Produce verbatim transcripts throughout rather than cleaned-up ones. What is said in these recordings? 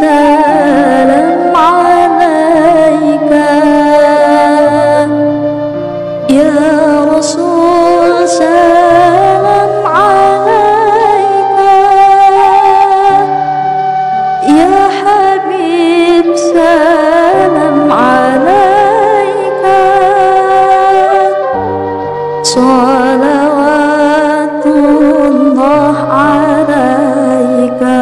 salam alaika ya Rasul salam alaika ya Habib salam alaika Sholawatullah alaika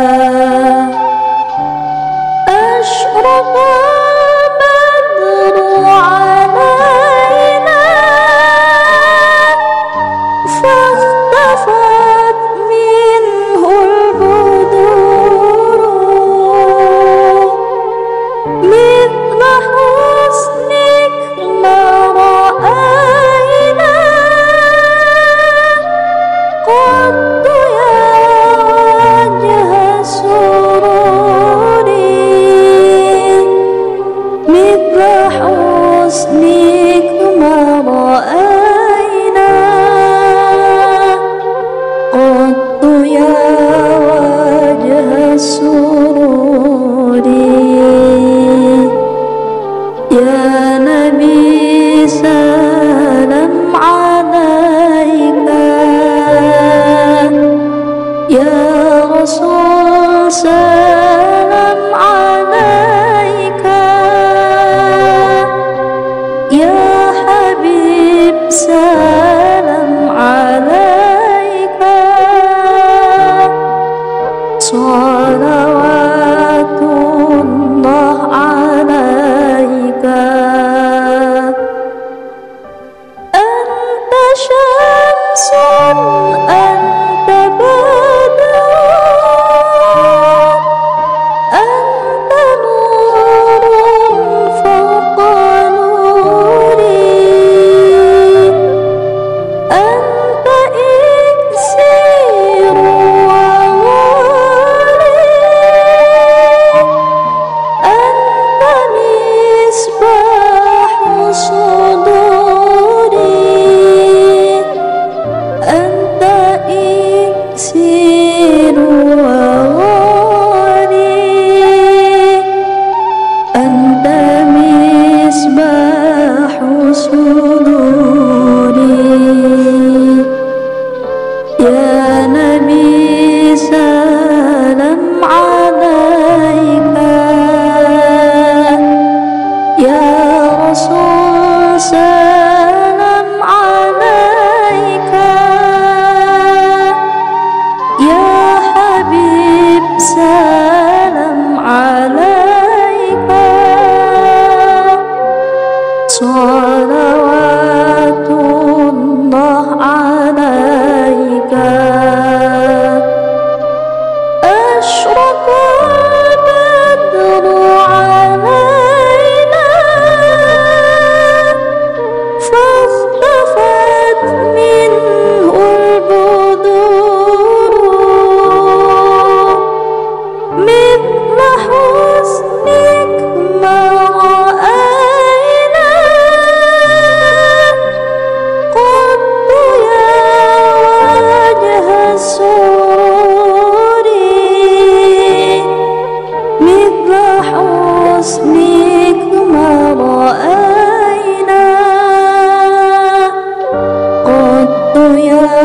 Ashraqa badru alaina Fakhtafat minhul buduru Mithla husnik ma ra'ayna Qaddu ya wajha sururi Mithla husnik ma ra'ayna Qaddu ya wajha sururi Ya Nabi salam alaika Ya Rasul salam alaika Ya Habib salam alaika Sholawatullah alaika Anta syamsun anta badrun Anta nurun fawqa nuri Anta iksiru wa wali Anta misbahu suduri Anta iksiru wa wali Anta misbahu suduri Ya Nabi salam alaika Ya Rasul salam alaika Ya Habib salam alaika Sholawatullah alaika Ashraqa badru alaina Fakhtafat minhul buduru Mithla husnik ma ra'ayna Qaddu ya wajha sururi Mithla husnik ma ra'ayna Qaddu ya